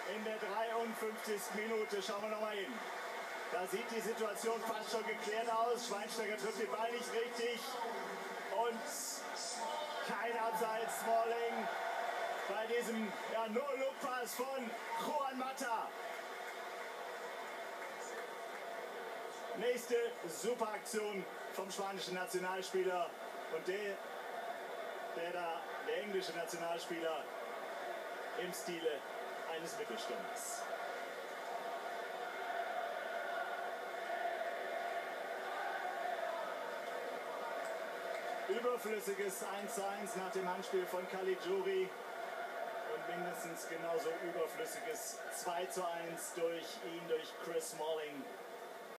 in der 53. Minute. Schauen wir nochmal hin. Da sieht die Situation fast schon geklärt aus. Schweinsteiger trifft den Ball nicht richtig. Und kein Abseits. Smalling bei diesem No-Look-Pass von Juan Mata. Nächste Superaktion vom spanischen Nationalspieler. Und der englische Nationalspieler im Stile eines Mittelstürmers. Überflüssiges 1:1 nach dem Handspiel von Caligiuri und mindestens genauso überflüssiges 2:1 durch Chris Smalling.